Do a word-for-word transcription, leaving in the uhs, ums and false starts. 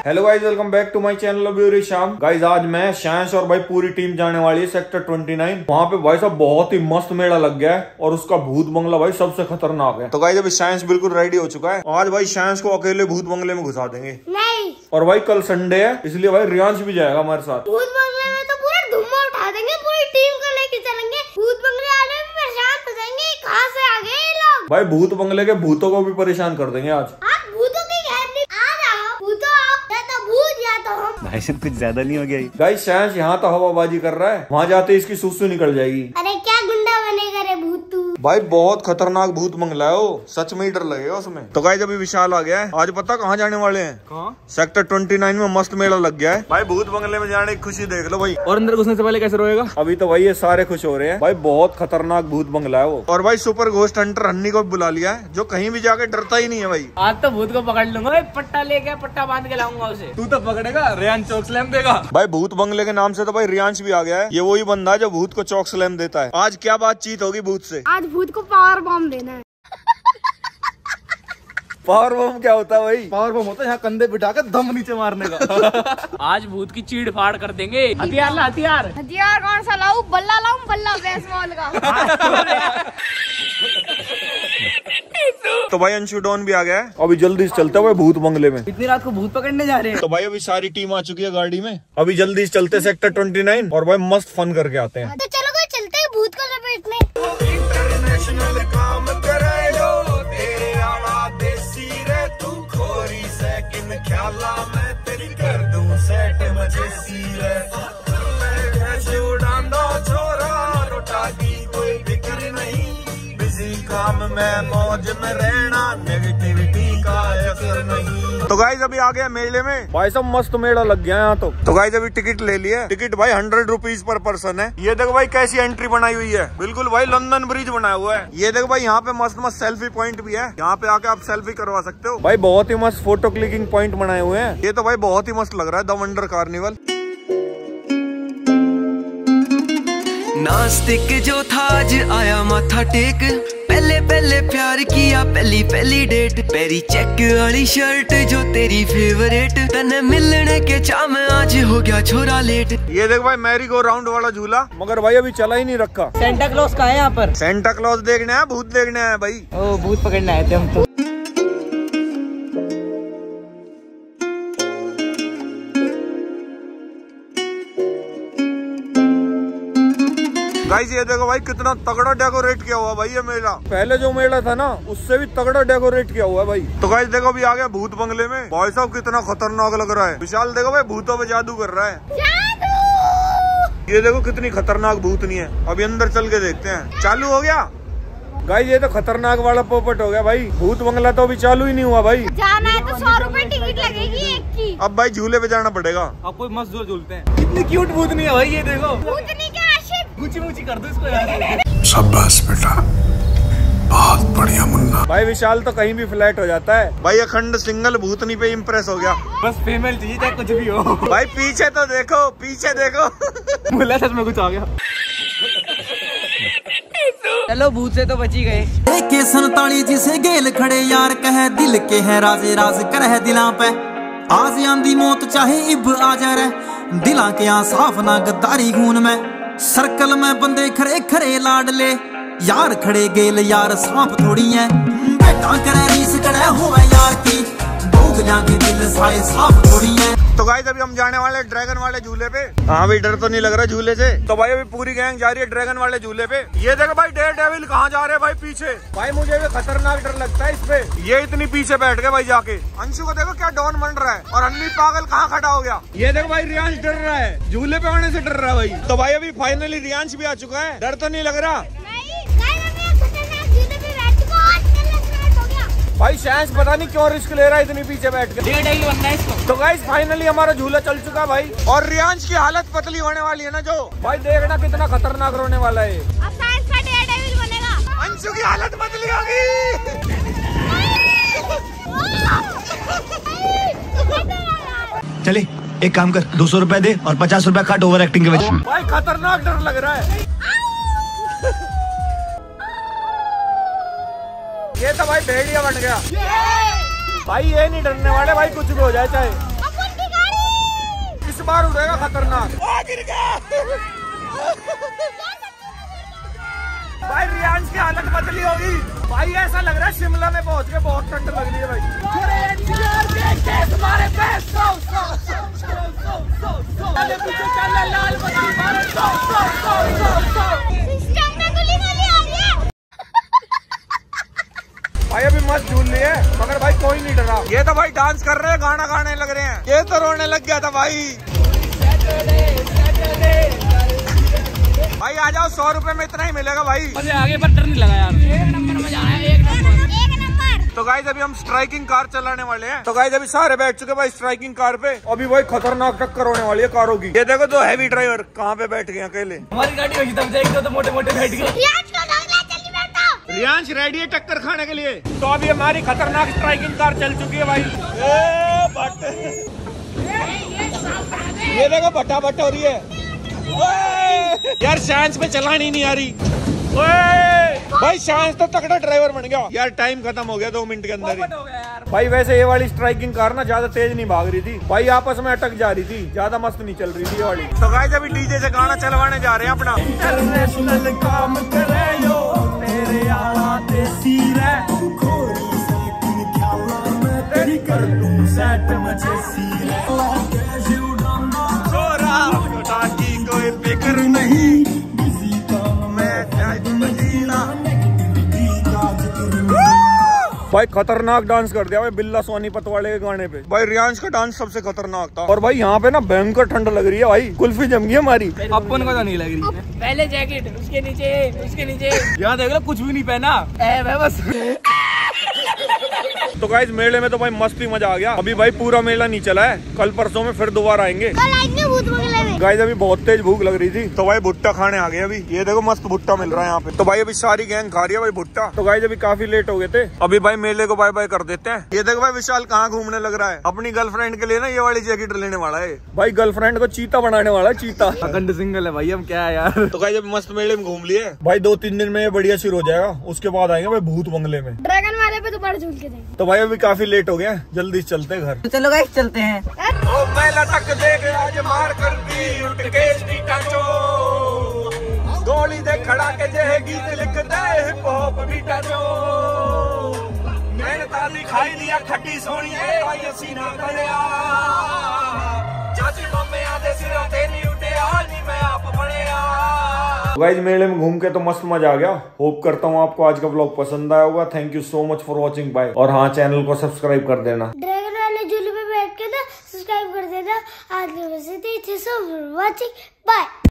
Hello guys, welcome back to my channel ब्यूरी शाम। Guys आज मैं शांस और भाई पूरी टीम जाने वाली है सेक्टर उनतीस। वहाँ पे भाई साहब बहुत ही मस्त मेला लग गया है और उसका भूत बंगला भाई सबसे खतरनाक है। तो गाइज अभी शांस बिल्कुल रेडी हो चुका है। आज भाई शांस को अकेले भूत बंगले में घुसा देंगे। नहीं। और भाई कल संडे है इसलिए भाई रियांश भी जाएगा हमारे साथ। भूत बंगले में तो पूरा धुम्मा उठा देंगे, पूरी टीम को लेके चलेंगे। भूत बंगले आने में परेशान हो जाएंगे, कहाँ से आ गए ये लोग। भाई भूत बंगले के भूतों को भी परेशान कर देंगे आज। भाई साहब कुछ ज्यादा नहीं हो गया? गाइस शांस यहाँ तो हवाबाजी कर रहा है, वहाँ जाते इसकी सुसु निकल जाएगी। अरे क्या गुंडा बनेगा रे भूत तू। भाई बहुत खतरनाक भूत बंगला है वो, सच में ही डर लगेगा उसमें। तो गाइस अभी विशाल आ गया है। आज पता कहाँ जाने वाले हैं? कहाँ? सेक्टर उनतीस में मस्त मेला लग गया है। भाई भूत बंगले में जाने की खुशी देख लो भाई। और अंदर घुसने से पहले कैसे रोएगा? अभी तो भाई ये सारे खुश हो रहे हैं। भाई बहुत खतरनाक भूत बंगला है वो। और भाई सुपर घोस्ट हंटर हन्नी को बुला लिया है, जो कहीं भी जाके डरता ही नहीं है भाई। आज तो भूत को पकड़ लूंगा, पट्टा लेके पट्टा बांध के लाऊंगा उसे। तू तो पकड़ेगा, रियान चौक स्लैम देगा। भाई भूत बंगले के नाम से तो भाई रियांश भी आ गया है। ये वही बंदा है जो भूत को चौक स्लैम देता है। आज क्या बातचीत होगी भूत से? आज भूत को पावर बम देना है। पावर बम क्या होता है भाई? पावर बम होता है यहाँ कंधे बिठा कर दम नीचे मारने का। आज भूत की चीड़ फाड़ कर देंगे। हथियार ला, हथियार हथियार कौन सा लाऊं? बल्ला लाऊं? बल्ला बेसबॉल का। तो भाई अंशु डॉन भी आ गया है। अभी जल्दी से चलते हुए भूत बंगले में। इतनी रात को भूत पकड़ने जा रहे हैं। तो भाई अभी सारी टीम आ चुकी है गाड़ी में। अभी जल्दी से चलते सेक्टर उनतीस और भाई मस्त फन करके आते हैं। तो चलो कोई चलते हैं भूत को लपेटने। इंटरनेशनल काम करायो तेरे आला देसी रे तू खोरी सेकंड ख्याला मैं तेरी कर दूं सेट मजेसी रे ऐसे उड़ांदा छोरा रोटा की कोई फिक्र नहीं बिजी काम में मौज में रहना नेगेटिविटी का असर नहीं। तो गाइस अभी आ गया मेले में। भाई सब मस्त मेला लग गया यहाँ तो। तो गाइस अभी टिकट ले लिया। टिकट भाई हंड्रेड रुपीज पर पर्सन है। ये देखो भाई कैसी एंट्री बनाई हुई है, बिल्कुल भाई लंदन ब्रिज बनाया हुआ है। ये देखो भाई यहाँ पे मस्त मस्त सेल्फी पॉइंट भी है, यहाँ पे आके आप सेल्फी करवा सकते हो। भाई बहुत ही मस्त फोटो क्लिकिंग पॉइंट बनाए हुए हैं। ये तो भाई बहुत ही मस्त लग रहा है, द वंडर कार्निवल। नास्तिक जो था आज आया माथा टेक, पहले पहले प्यार किया पहली पहली डेट, पैरी चेक वाली शर्ट जो तेरी फेवरेट, तने मिलने के चाह में आज हो गया छोरा लेट। ये देख भाई मैरी गो राउंड वाला झूला, मगर भाई अभी चला ही नहीं रखा। सेंटा क्लॉज का है यहाँ पर? सेंटा क्लॉज देखने है, भूत देखने है भाई। ओ भूत पकड़ने आए थे हम तो। गाइस ये देखो भाई कितना तगड़ा डेकोरेट किया हुआ भाई ये मेला। पहले जो मेला था ना उससे भी तगड़ा डेकोरेट किया हुआ है भाई। तो गाइस देखो अभी आ गया भूत बंगले में। भाई साहब कितना खतरनाक लग रहा है। विशाल देखो भाई भूतों पे जादू कर रहा है। जादू! ये देखो कितनी खतरनाक भूतनी है। अभी अंदर चल के देखते हैं। चालू हो गया गाइस, ये तो खतरनाक वाला पोपट हो गया भाई। भूत बंगला तो अभी चालू ही नहीं हुआ भाई। जाना है तो सौ रुपए टिकट लगेगी एक की। अब भाई झूले पे जाना पड़ेगा। अब कोई मस्त झूल झूलते हैं। कितनी क्यूट भूतनी है भाई, ये देखो। भूतनी क्या आशिक? मुची मुची कर दो इसको यार। शाबाश बेटा, बहुत बढ़िया मुन्ना। भाई विशाल तो कहीं भी फ्लैट हो जाता है। भाई अखंड सिंगल भूतनी पे इम्प्रेस हो गया। बस फीमेल चाहिए चाहे कुछ भी हो। भाई पीछे तो देखो, पीछे देखो। मुला सच में कुछ आ गया। चलो भूत से तो बची गए। के सनताली जिसे गेल खड़े यार कहे दिल के है राजे राज करे दिलां पे, आज आंदी मौत चाहे इब आ जा रे, दिलां के यहाँ साफ ना गद्दारी खून में, सर्कल में बंदे खड़े खड़े लाडले यार खड़े गेल यार सांप थोड़ी है, बेटा करे रीस करे होवे यार की दोगलियां के दिल साए साफ थोड़ी है। तो गाइस अभी हम जाने वाले ड्रैगन वाले झूले पे। हाँ भाई डर तो नहीं लग रहा झूले से। तो भाई अभी पूरी गैंग जा रही है ड्रैगन वाले झूले पे। ये देखो भाई डेयर डेविल कहाँ जा रहे हैं भाई पीछे। भाई मुझे भी खतरनाक डर लगता है इस पे। ये इतनी पीछे बैठ गए भाई जाके। अंशु को देखो क्या डॉन बन रहा है और अन्नी पागल कहाँ खड़ा हो गया। ये देखो भाई रियांश डर रहा है, झूले पे आने से डर रहा है भाई। तो भाई अभी फाइनली रियांश भी आ चुका है। डर तो नहीं लग रहा भाई। शांस पता नहीं क्यों रिस्क ले रहा है इतनी पीछे बैठ के। बनना है इसको। तो गाइस फाइनली हमारा झूला चल चुका है भाई। और रियांश की हालत पतली होने वाली है ना जो। भाई देखना कितना खतरनाक रोने वाला है। अब साइंस का डेयरडेविल बनेगा। अंशु की हालत पतली होगी। चले एक काम कर, दो सौ रुपए दे और पचास रुपए काट ओवर एक्टिंग के वजह। भाई खतरनाक डर लग रहा है। ये तो भाई भेड़िया बन गया। भाई ये नहीं डरने वाले भाई, कुछ भी हो जाए चाहे। बार उड़ेगा खतरनाक। गिर गया भाई। रियांश की हालत बदली होगी भाई। ऐसा लग रहा है शिमला में पहुंच के बहुत ठंड लग रही है भाई। भाई अभी मस्त झूल रही है मगर भाई कोई नहीं डरा। ये तो भाई डांस कर रहे हैं, गाना गाने लग रहे हैं। ये तो रोने लग गया था भाई। भाई आ जाओ, सौ रुपए में इतना ही मिलेगा भाई। मुझे आगे पर डर नहीं लगा यार। एक नंबर मजा आया, एक नंबर एक नंबर। तो गाइस अभी हम स्ट्राइकिंग कार चलाने वाले हैं। तो गाइस अभी सारे बैठ चुके भाई स्ट्राइकिंग कार पे। अभी भाई खतरनाक टक्कर होने वाली है कारों की। ये देखो तो हैवी ड्राइवर कहाँ पे बैठ गए अकेले। हमारी गाड़ी होगी तब जाएगी तो मोटे मोटे बैठ गए। रियांश रेडी है टक्कर खाने के लिए। तो अभी हमारी खतरनाक स्ट्राइकिंग कार चल चुकी है भाई। ए, बट ये देखो बटा बट हो रही है। यार शांस पे चलानी नहीं आ रही। भाई शांस तो तगड़ा ड्राइवर बन गया यार। टाइम खत्म हो गया दो मिनट के अंदर ही। भाई वैसे ये वाली स्ट्राइकिंग कार ना ज्यादा तेज नहीं भाग रही थी भाई, आपस में अटक जा रही थी, ज्यादा मस्त नहीं चल रही थी ये वाली। तो गाइस अभी डीजे से गाना चलवाने जा रहे हैं अपना। इंटरनेशनल काम करे यो तेरे आला देसी रे, खोरी से ख्याला मैं तेरी कर दूं सेट मजेसी रे। छोरा छोटा की कोई फिक्र नहीं, किसी काम में भाई खतरनाक डांस कर दिया भाई बिल्ला सोनीपत वाले के गाने पे। भाई रियांश का डांस सबसे खतरनाक था। और भाई यहाँ पे ना भयंकर ठंड लग रही है भाई। कुल्फी जम गई हमारी। अपन को तो नहीं लग रही है। पहले जैकेट, उसके नीचे उसके नीचे यहाँ देख लो कुछ भी नहीं पहना है बस। तो गाइस मेले में तो भाई मस्ती मजा आ गया। अभी भाई पूरा मेला नहीं चला है, कल परसों में फिर दोबारा आएंगे। गाइस अभी बहुत तेज भूख लग रही थी तो भाई भुट्टा खाने आ गए। अभी ये देखो मस्त भुट्टा मिल रहा है यहाँ पे। तो भाई अभी सारी गैंग खा रही है भाई भुट्टा। तो गाइस अभी काफी लेट हो गए थे, अभी भाई मेले को बाय बाय कर देते हैं। ये देखो भाई विशाल कहाँ घूमने लग रहा है। अपनी गर्लफ्रेंड के लिए ना ये वाली जैकेट लेने वाला है भाई। गर्लफ्रेंड को चीता बनाने वाला है, चीता। अखंड सिंगल है भाई, हम क्या है यार। तो गाइस अभी मस्त मेले में घूम लिए भाई। दो तीन दिन में ये बढ़िया शुरू हो जाएगा, उसके बाद आएंगे भाई भूत बंगले में। ड्रैगन वाले पे दोबारा झूल के देंगे। तो भाई अभी काफी लेट हो गया, जल्दी चलते हैं घर। तो चलो गाइस चलते हैं। ओ मेला तक देख आज मार कर दी उठ के स्पीकर चो, गोली दे खड़ा के जे गीत लिख दे हिप हॉप बीटा चो, मैंने ताली खाई दिया खट्टी सोनी है आई सीना गड़या, चाची मम्मे आधे सिरा ते नहीं उठे आज नहीं मैं आप बढ़िया। गाइस मेले में घूम के तो मस्त मजा आ गया। होप करता हूँ आपको आज का व्लॉग पसंद आया होगा। Thank you so much for watching bye. और हाँ चैनल को सब्सक्राइब कर देना। ड्रैगन वाले झूले पे बैठ के ना सब्सक्राइब कर देना। आज के बस इतना ही। Thanks for watching, bye.